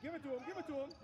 Give it to him, give it to him.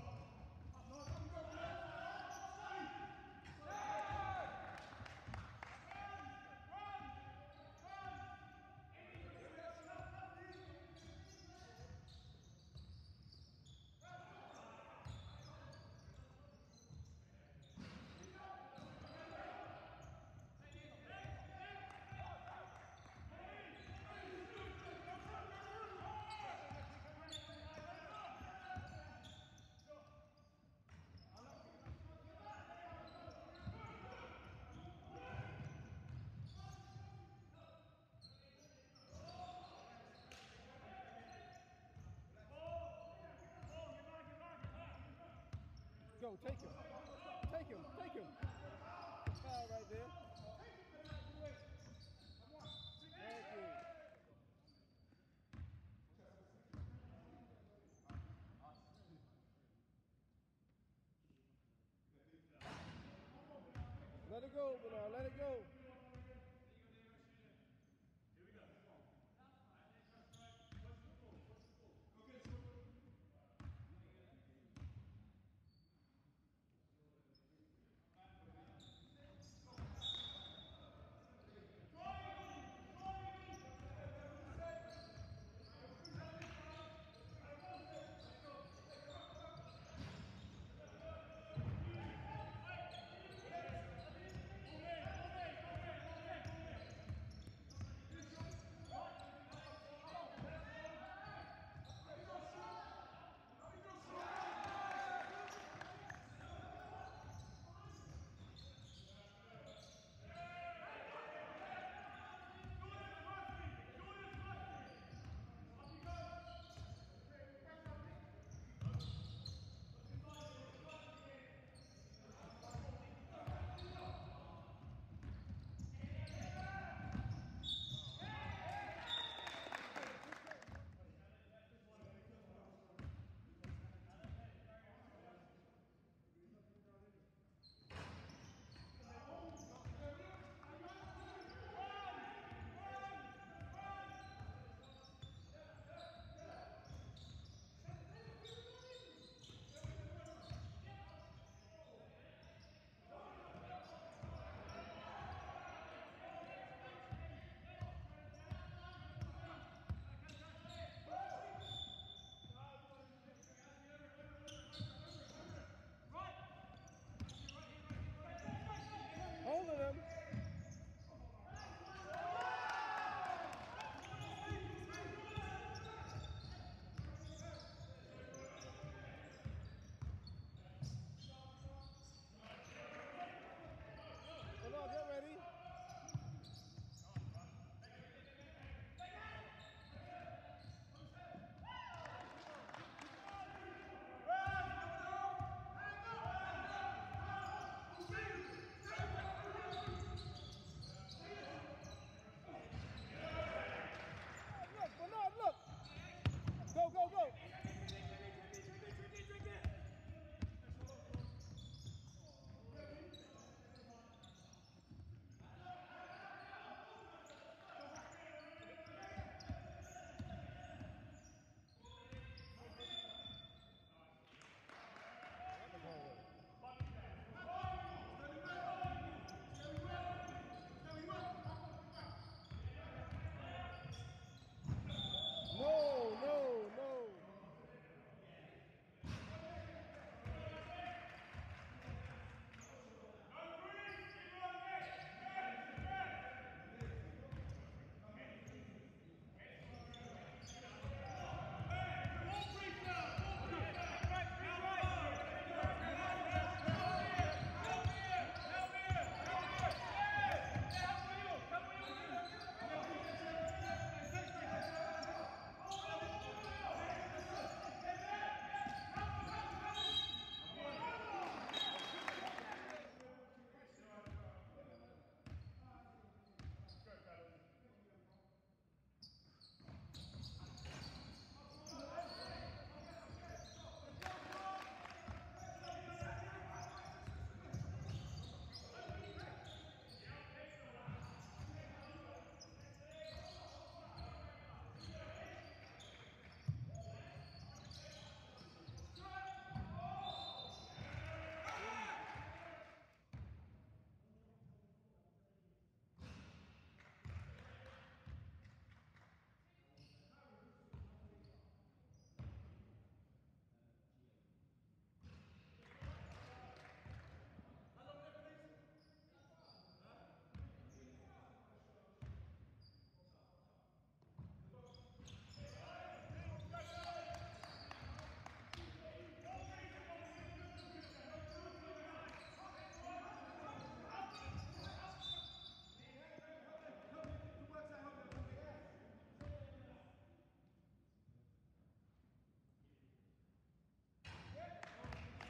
Go, take him. Take him, take him. Foul right there. Thank you. Let it go, Bernard, let it go.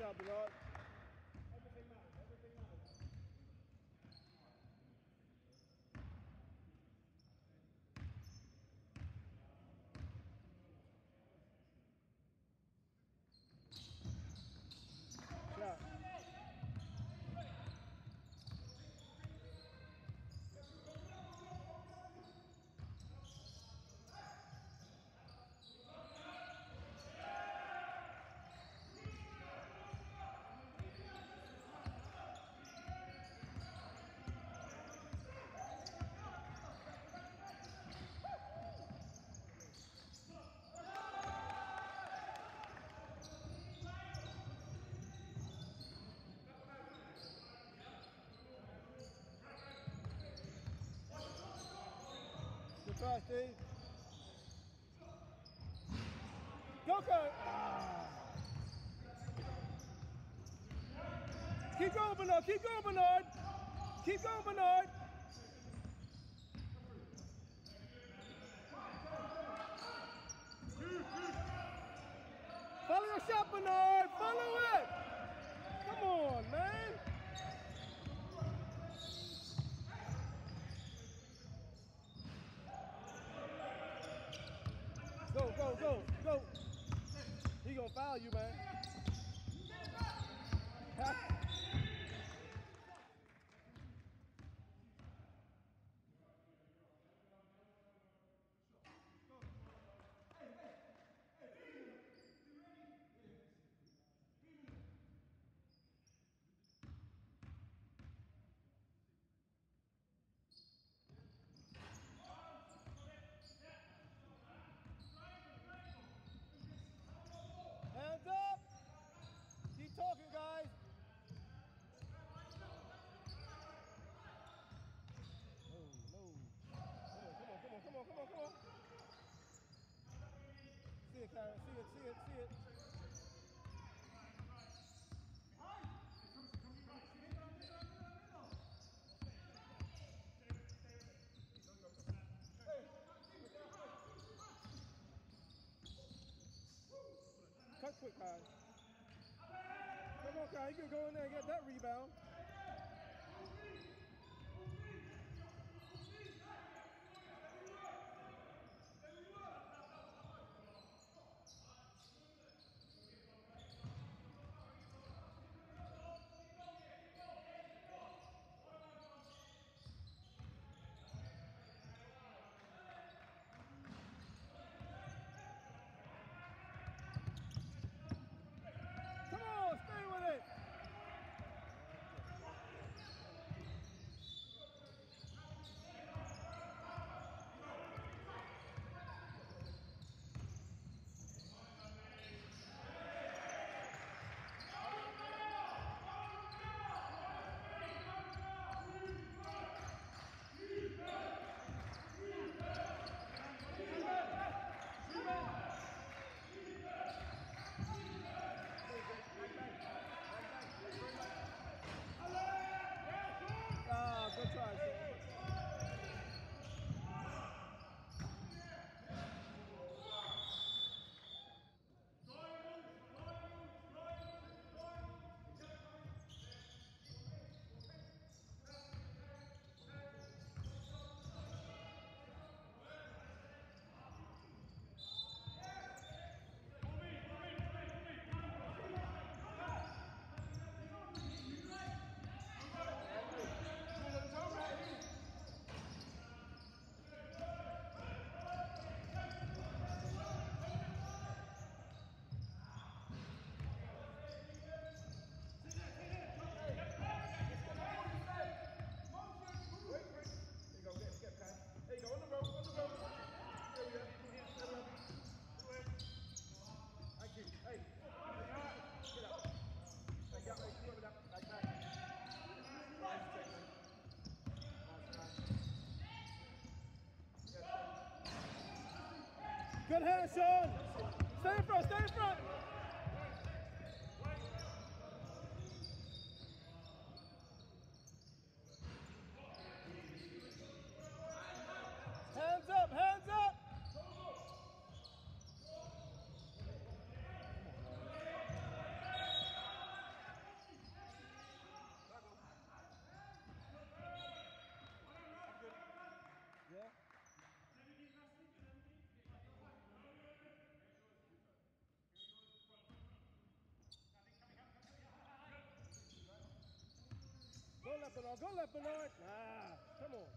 shot, Bernard. Shot. Good try, Steve. Go, Kurt! Keep going, Bernard. Keep going, Bernard. Keep going, Bernard. Follow your shot, Bernard. Follow it. Come on, man. Go, go, go, go. He gonna foul you, man. Hands up. Keep talking, guys. No. Come on. See it, Karen. See it. Cut quick, guys. Come on, Kyle. You can go in there and get that rebound. Come on, stay with it. Good try, Sam. Good hand, Sean. Stay in front. Hands up. left, Bernard. Go left, Bernard. Ah, come on.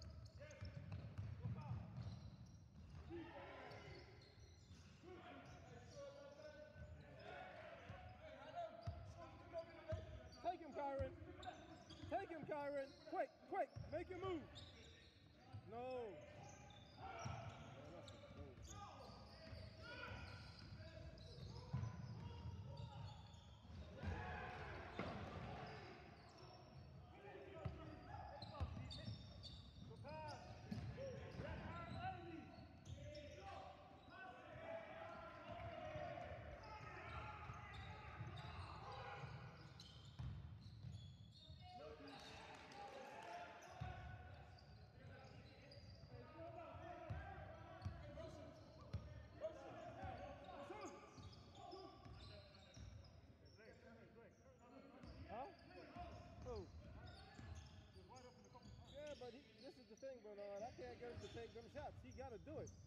Take him, Kyron. Take him, Kyron. Quick, quick. Make him move. No. Huh? Who? Yeah, but this is the thing, Bernard. I can't get him to take them shots. He got to do it.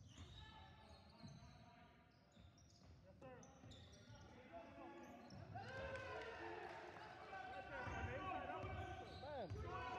Yes, sir. Man.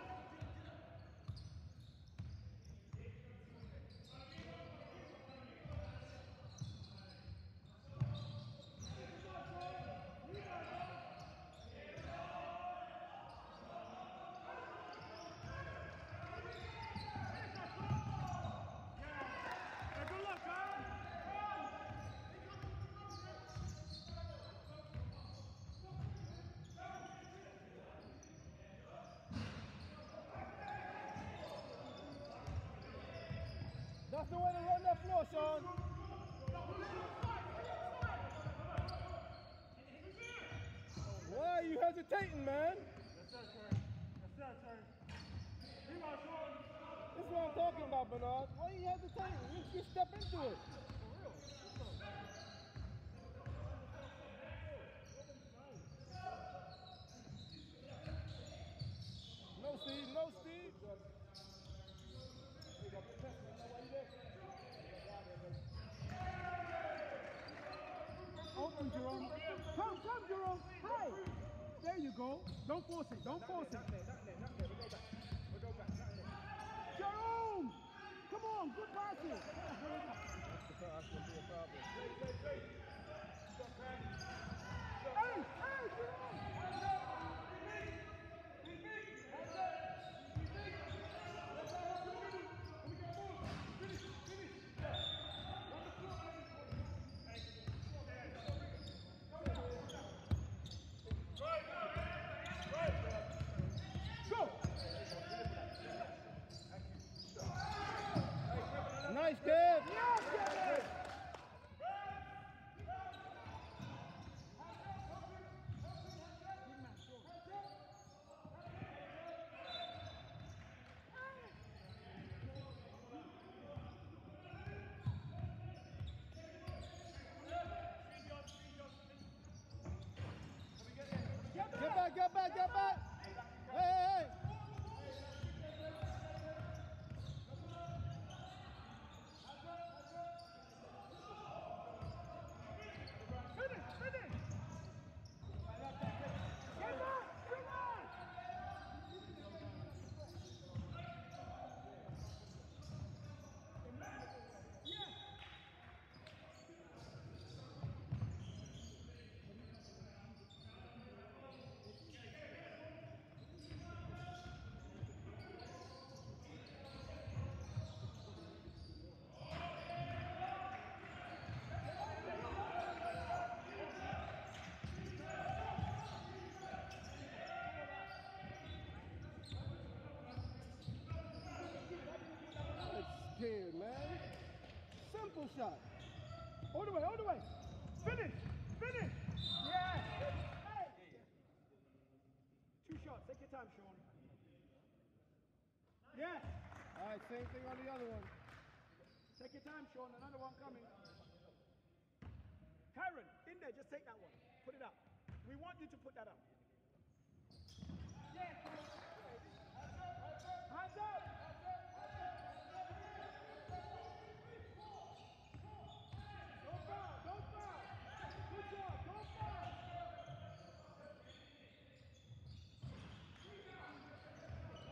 That's the way to run that floor, Sean. Why are you hesitating, man? Yes, sir, sir. Yes, sir, sir. This is what I'm talking about, Bernard. Why are you hesitating? You step into it. No, Steve. No, Steve. Open, Jerome. Come, Jerome. Hi. There you go. Don't force it. Don't force it. Jerome! Come on, good passes. That's going to be a problem. Hey, Jerome! Nice, kid. Get back. Hey. Finish! Get back! Scared, man. Simple shot. All the way. Finish! Yeah! Hey! 2 shots. Take your time, Sean. Yes! All right, same thing on the other one. Take your time, Sean. Another one coming. Kyron, in there. Just take that one. Put it up. We want you to put that up. Yeah! Hands up! Don't foul! Good job! Don't foul!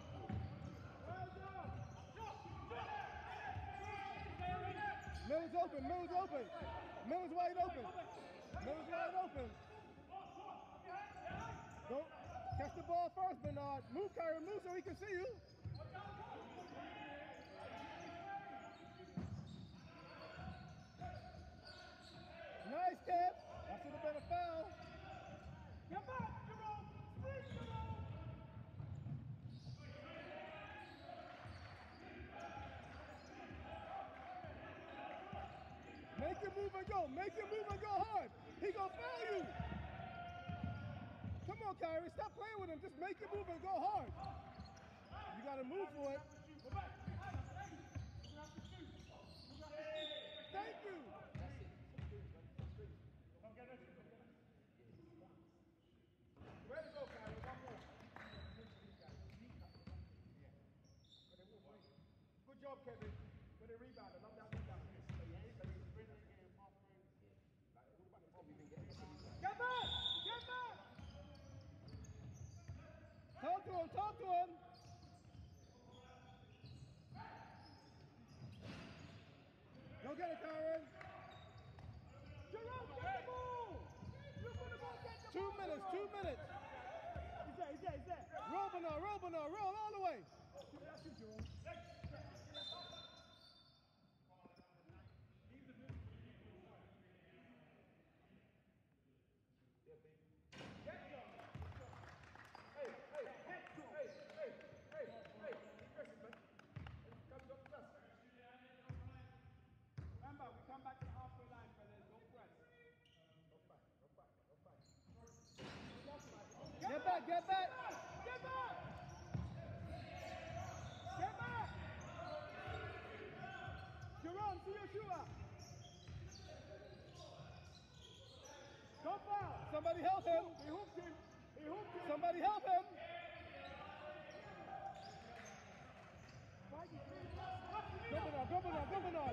Miller's open. Miller's open. Miller's wide open. Miller's wide open. Don't catch the ball first, Bernard. Move, Kyron. Move so he can see you. Nice, Kev. That should have been a foul. Get back, Jerome. Sprint, Jerome. Make him move and go. Make him move and go hard. He gonna foul you. Come on, Kyrie. Stop playing with him. Just make him move and go hard. You gotta move for it. Thank you. Where to go, Kyrie? One more. Good job, Kevin. With the rebound. I love that rebound. Get back! Get back! Talk to him. Talk to him. Go get it, Kyron. Jerome, get the ball! You're gonna go get the 2 ball! minutes. 2 minutes. He's there. Roll, Bernard. Roll, Bernard. Roll all the way. That's you, Jerome. Remember, we come back to the halfway line, fellas. Don't press. Get back. Get back. Get back! Get back! Jerome, see your shooter. Don't foul. Somebody help him. He hooked him. Somebody help him. Go, Bernard.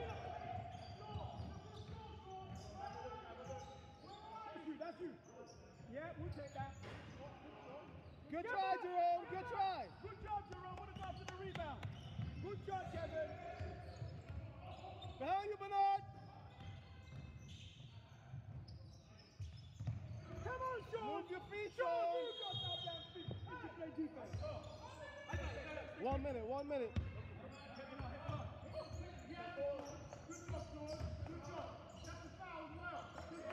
That's you. Yeah, we'll take that. Good try, Jerome. Good try. Good job, Jerome. What about for the rebound? Good job, Kevin. Behind you, Bernard. Come on, Sean. Move your feet, Sean. Sean. Move your goddamn feet. You can play defense. 1 minute. 1 minute. Good job, George. Good job. That's a foul as well.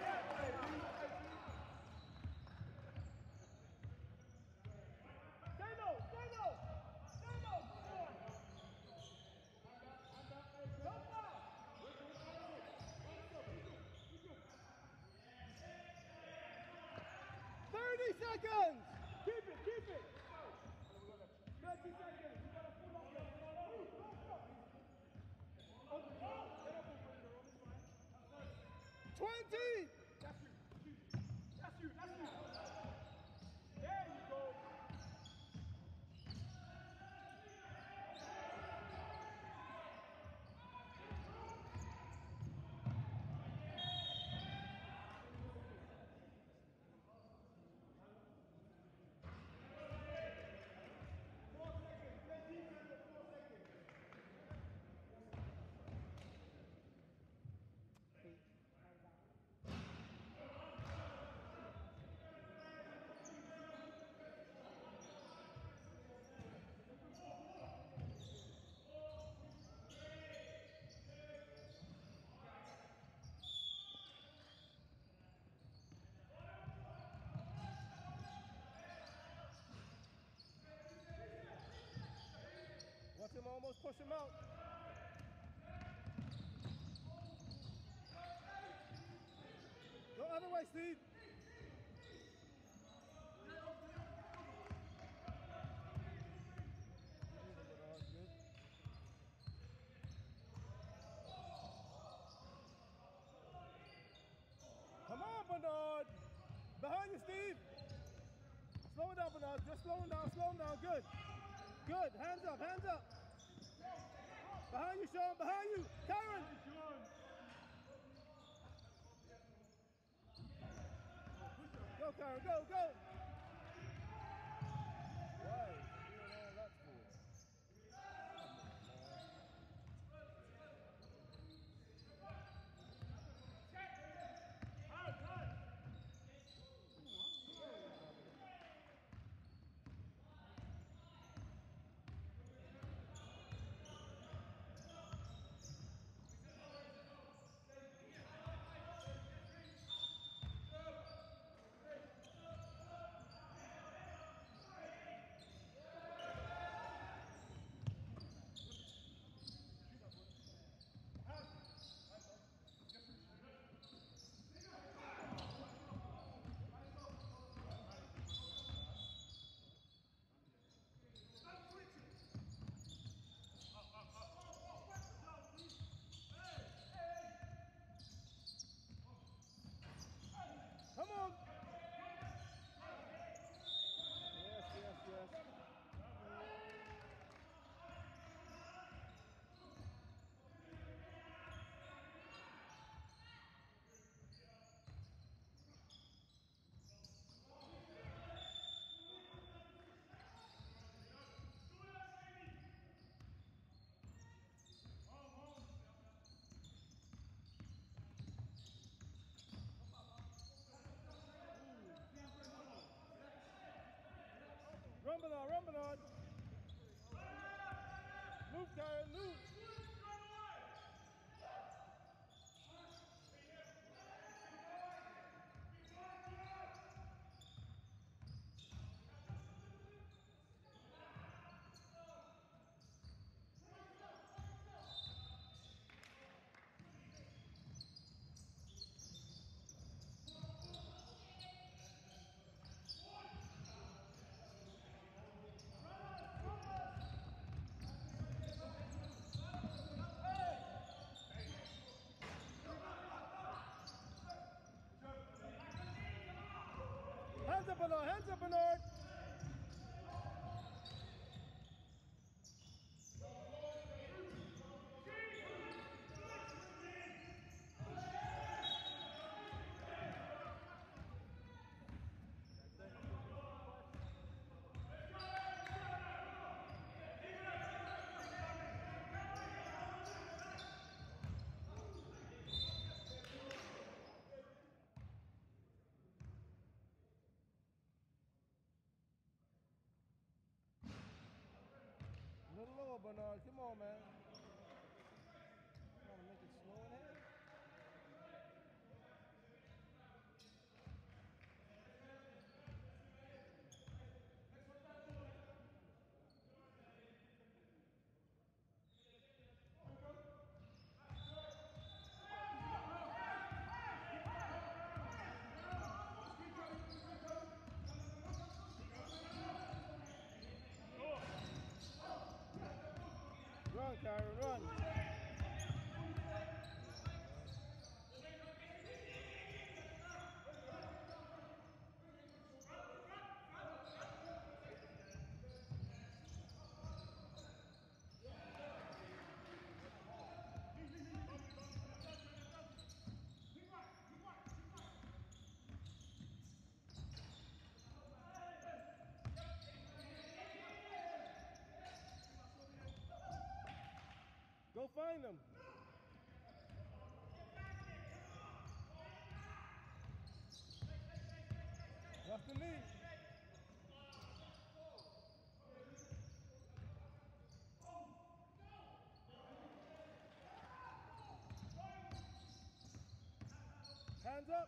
Stay low. Stay low. Stay low. Good boy. Don't foul. 30 seconds. Keep it. 30 seconds. You gotta pull up there. Open. 20. That's you. There you go. Watch him almost push him out. Go other way, Steve. Come on, Bernard. Behind you, Steve. Slow it down, Bernard. Just slow him down. Good. Good. Hands up. Behind you, Sean. Behind you. Karen. Go, Karen. Go. Why? Doing all that for? Come on, man. run, Bernard. Move, Karen, move. Hands up, Bernard. Hands up, Bernard. A little lower, Bernard. Come on, man. Trying to make it slow in here. Run, Kyron, run. Go find them. What's the lead? Hands up.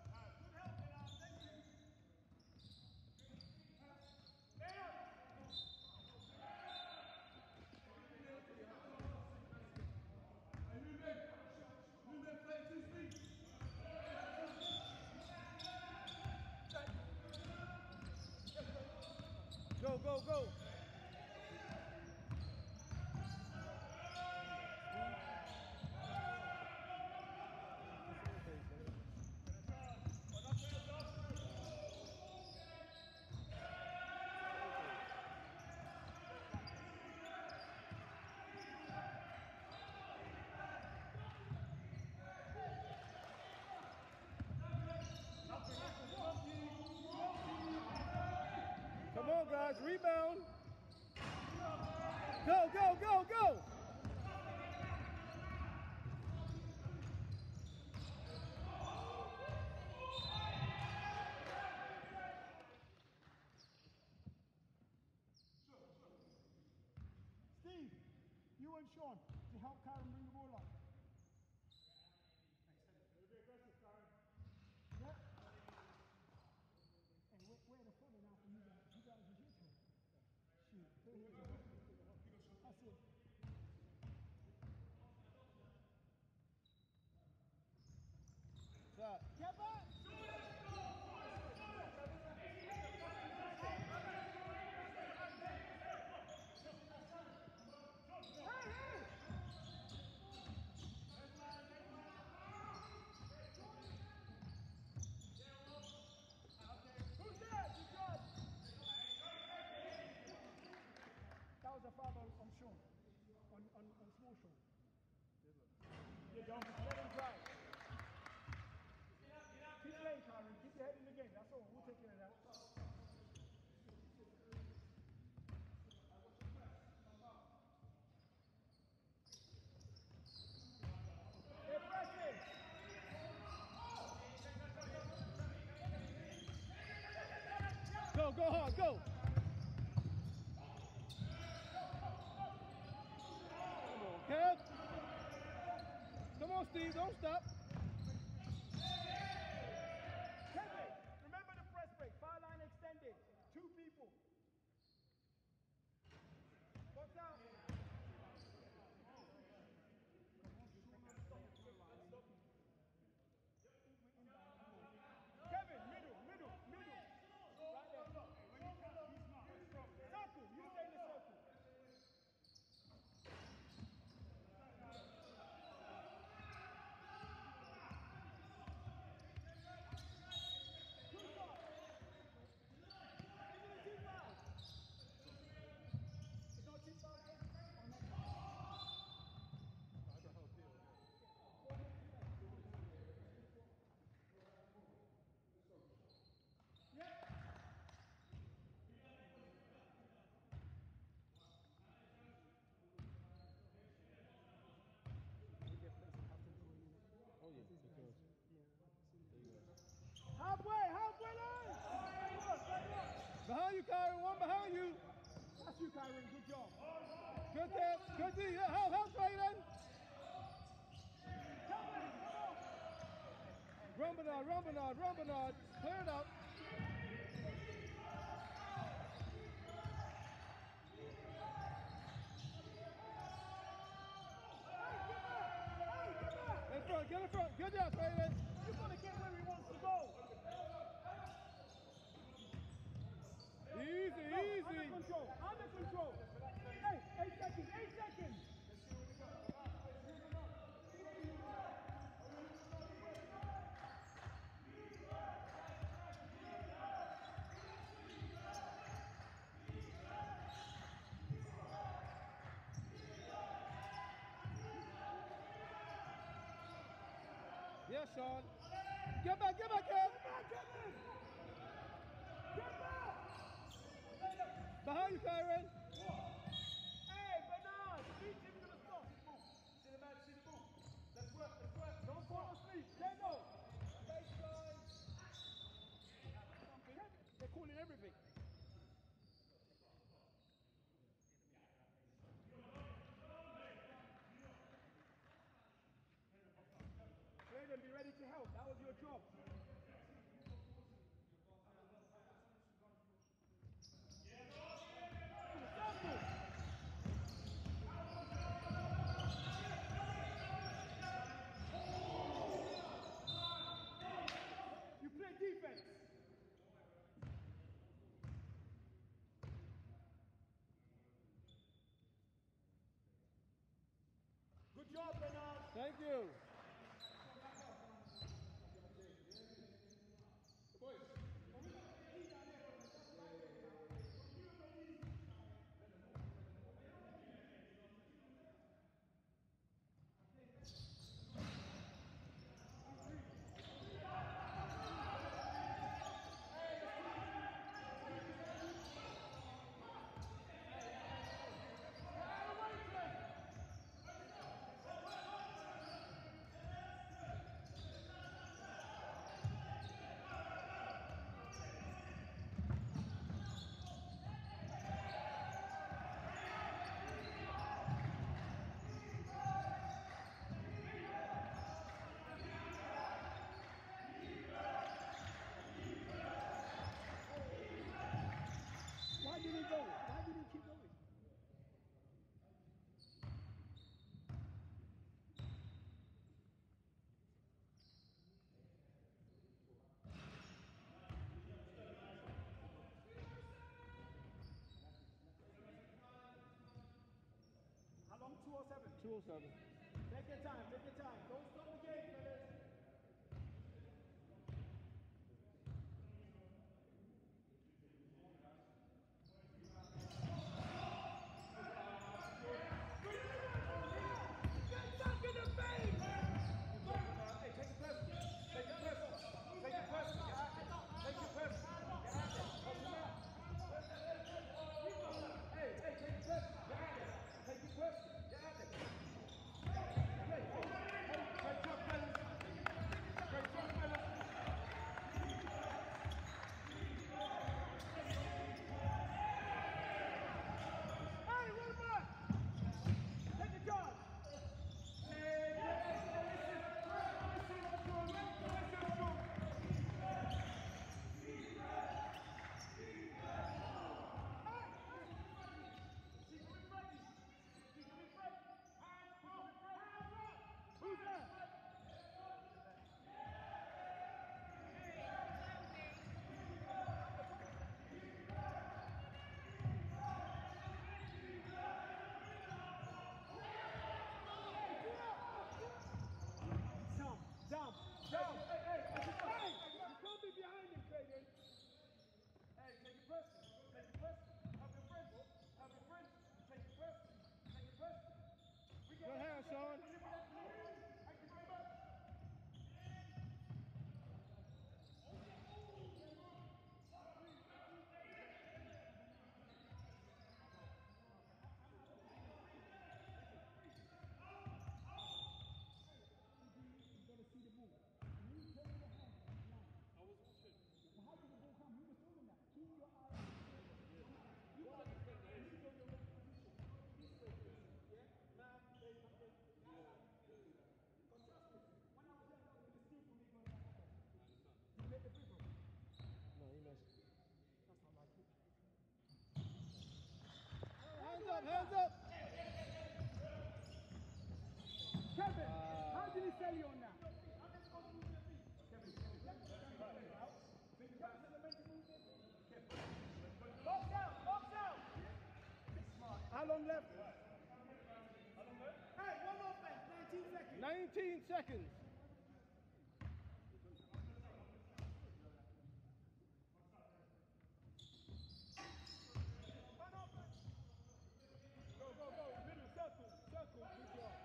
Go, go, go. Come on, guys, rebound. Go, go, go, go. Steve, you and Sean to help Karen bring the ball up. Yeah. Hey, where the corner now for you guys? You guys are here. Shoot. That's it. Shot. Get back! Hey, hey! Who's that? Good job. That was a foul on Sean. On small Sean. Yeah, don't let him drive. Keep playing, Karen. Keep your head in the game. That's all. We'll take care of that. They're pressing. Go, go hard, go. on, Steve. Don't stop. Kevin, remember the press break. Foul line extended. 2 people. Box out. Kevin, middle. Right there. Circle. You stay in the circle. Halfway line! Behind you, Kyron. One behind you. That's you, Kyron. Good job. Good there. Good D. Help, Traylon. Run, Bernard. Clear it up. Get in front. Good job, Traylon. You've got to get where he wants to go. Easy. Under control. Hey, 8 seconds. Yes, Sean. Get back, Kev. Behind you, Kyron. Hey, Bernard, beat him to the stop. See the man, see the move. Let's work. Don't fall asleep. Kendall. Baseline. They're calling everything. Croydon, be ready to help. That was your job. You play defense. Good job, Bernard. Thank you. Why did he go? Why did he keep going? How long? 207? 207. Take your time. Don't stop the game, fellas. 19 seconds. Go, go, go. Middle, circle, circle. Good job.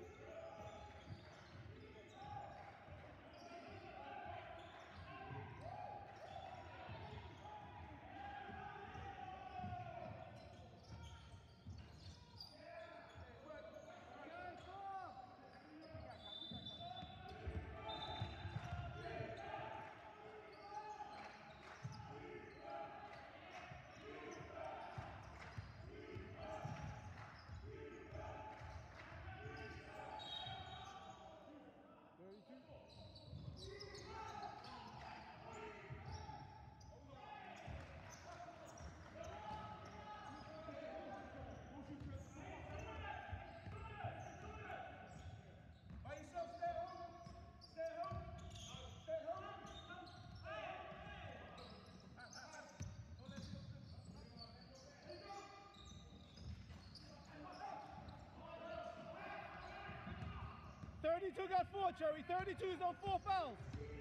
32 got 4, Cherry. 32 is on 4 fouls.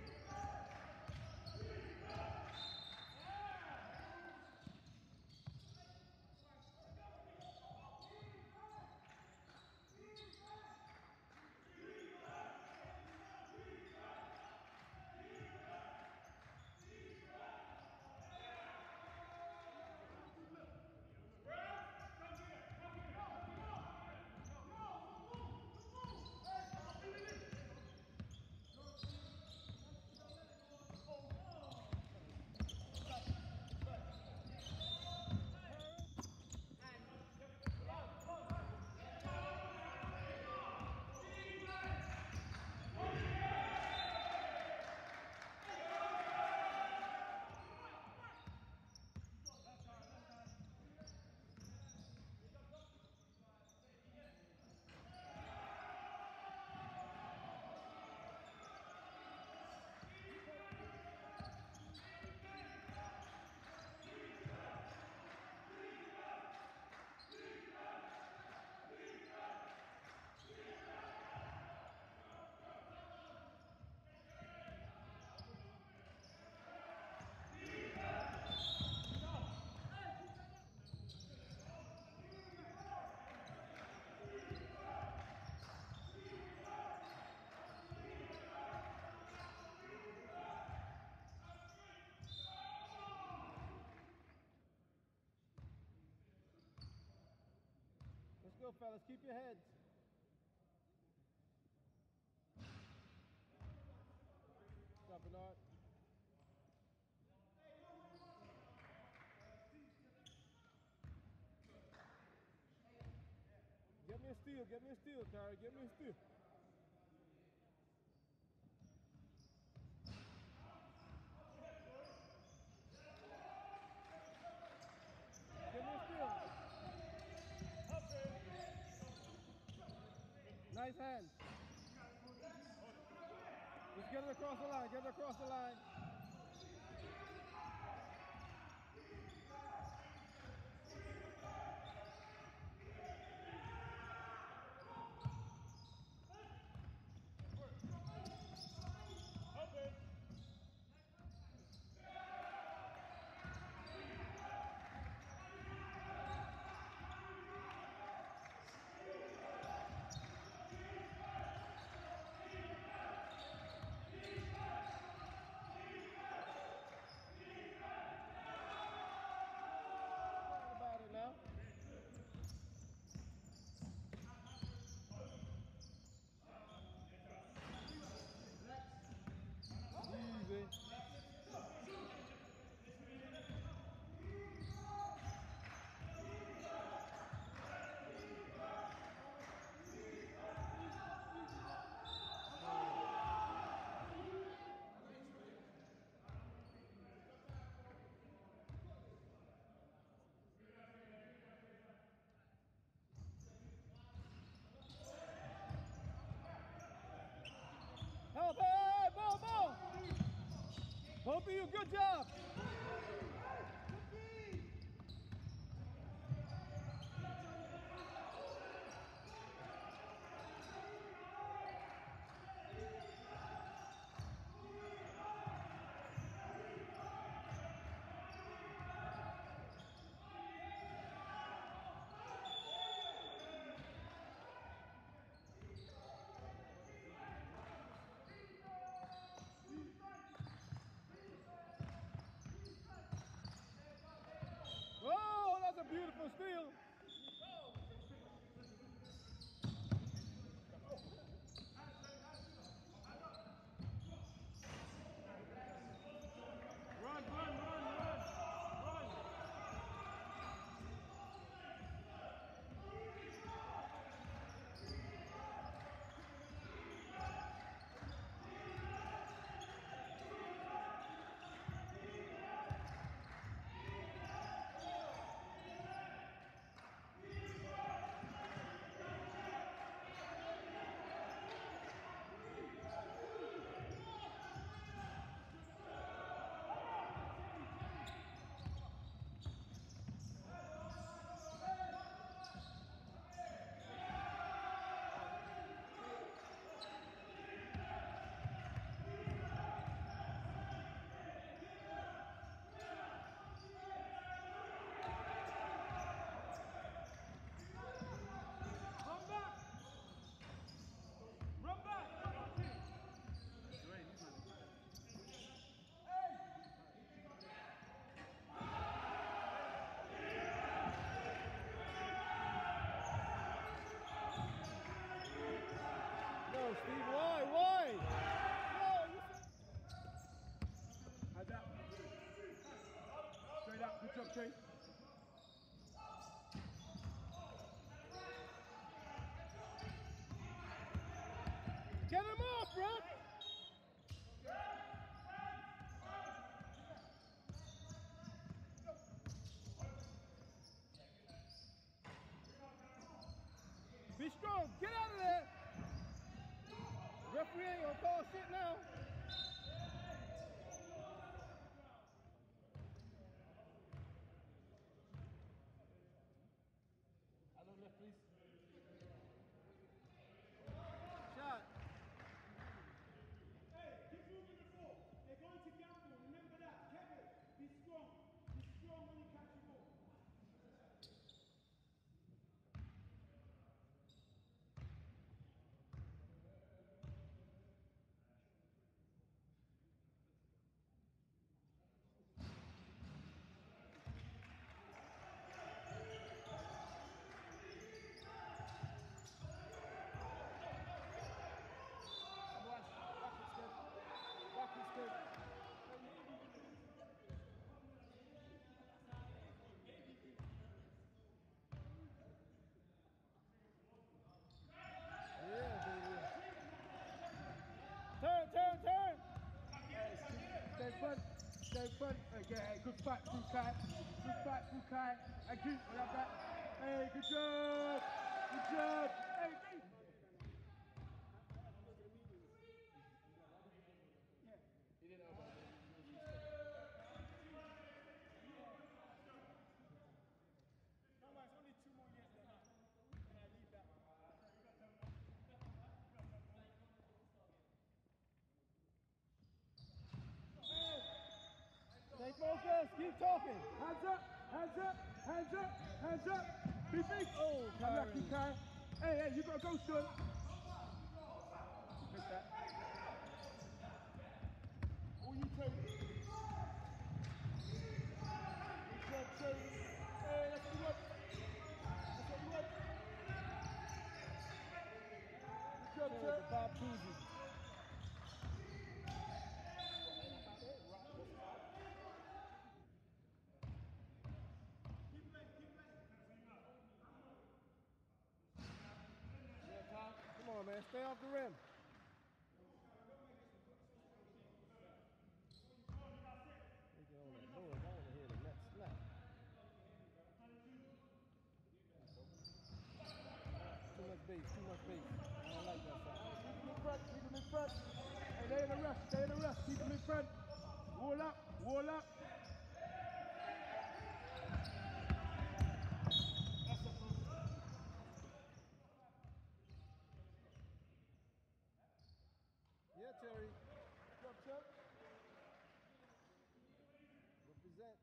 Let's go, fellas. Keep your heads. Stop, Bernard. Get me a steal. Get me a steal, Tara. Get me a steal. Get me a steal. Nice hands. Just get it across the line. Get it across the line. Help! Hey, ball, ball! Both of you, good job! a steal. Steve, why? Hands up. Straight up. Good job, Trey. Get him off, bro. Be strong. Get out of there. Referee ain't gonna call shit now. Hello, left, please. Shot. Hey, keep moving the ball. They're going to gamble. Remember that. Kevin, be strong. Be strong when you catch the ball. Turn. Stay front. Hey, good fight, through Kai. And keep, we have that. Hey, good job. Hey, Dave. He didn't know about it. No, it's only 2 more years left. And I leave that. Stay focused. Keep talking. Hands up. Be big. Oh, Unlucky, Kai. Hey, you gotta go, son. Missed that. All you take. Good job, Trey. Hey, that's what you want. Good job, Trey. Bob Cougars. Come on, man. Stay off the rim. I want to hear the next snap. Too much bass. I don't like that sound. Keep them in front. Hey, they in the rush. Keep them in front. Wall up. Yeah, Terry. Good job, Chuck. Represent.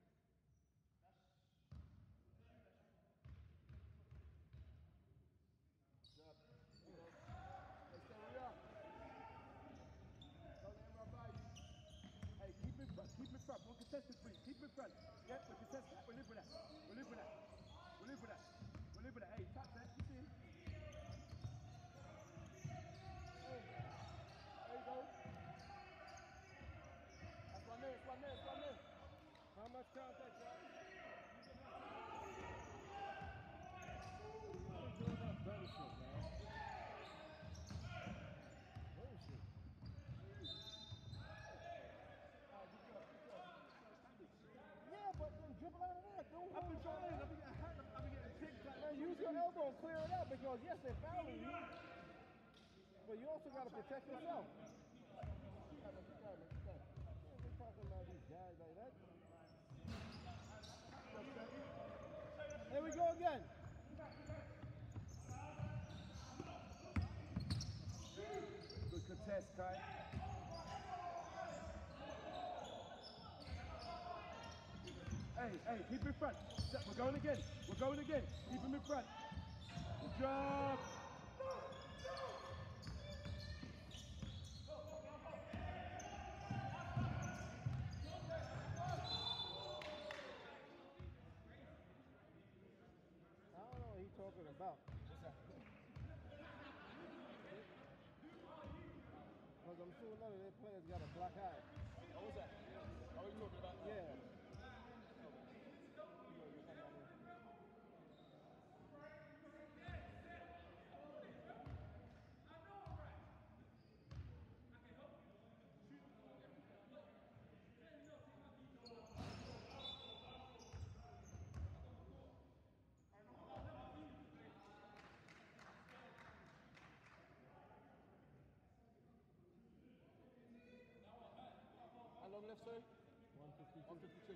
Good job. Hey, stay where you are. Don't let him run by you. Hey, keep in front. One contested, please. Keep in front. Yep, we're contested. We'll live with that. to clear it up because, yes, they're fouling you, but you also got to protect yourself. We're talking about these guys like that. Here we go again. Good contest, Kai. Hey, keep in front. We're going again. We're going again. Keep him in front. Good job. I don't know what he's talking about. Because I'm sure none of their players got a black eye. What was that? What are you talking about? Yeah. How long left, sorry? 152. 152.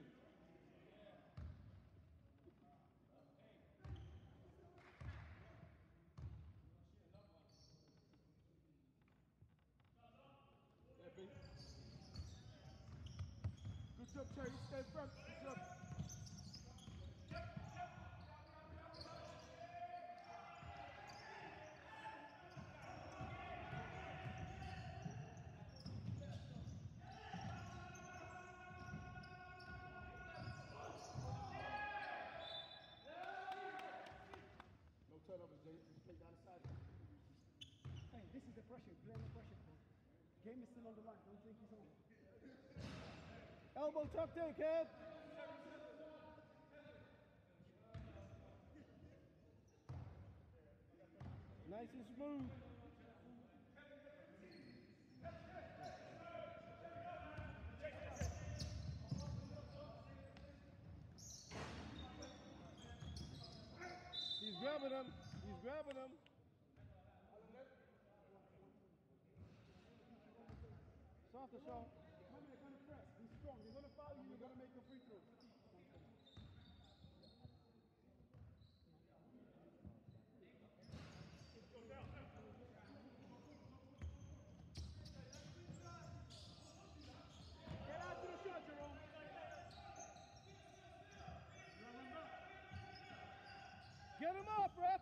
Yeah, B. Good job, Terry. Stay in front. Good job. No turnovers, Jay. Just play down the side. Hey, this is the pressure. Play under pressure, bro. Game is still on the line. Don't think it's over. Elbow tucked in, kid. Nice and smooth. He's grabbing him. He's grabbing him. Softer shot. They're gonna press. Be strong. They're gonna foul you. You're gonna make a free throw. Get out to the shot, Jerome. Get him off, ref.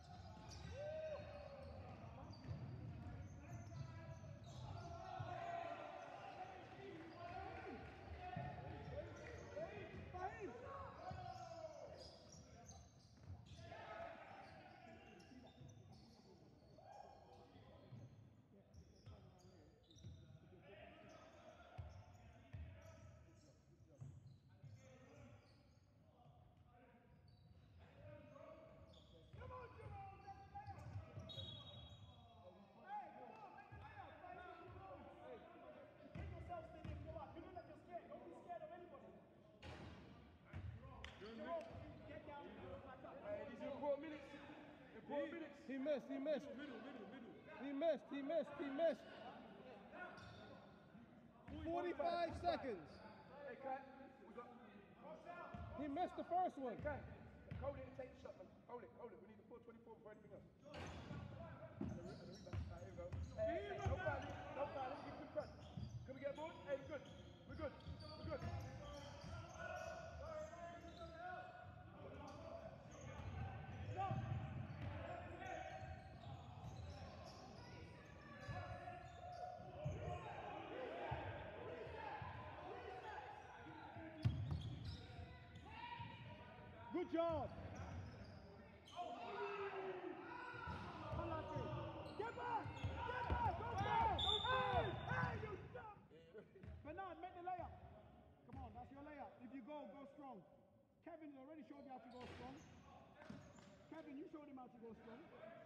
Hey, these are important minutes. Important minutes. He missed. He missed. Middle. He missed. He missed. He missed. 45 seconds. Hey, Kai. We got. He missed the first one. Kai. Hold it and take the shot, man. Hold it. We need the 424 before anything else. And the rebound. Here we go. Hey, don't foul it. Don't foul it. Keep it in front. Can we get a ball? Hey, we're good. We're good. We're good. Good job. Get back! Get back! Go back! Hey, you stop! Bernard, make the layup. Come on, that's your layup. If you go strong. Kevin already showed you how to go strong. Kevin, you showed him how to go strong.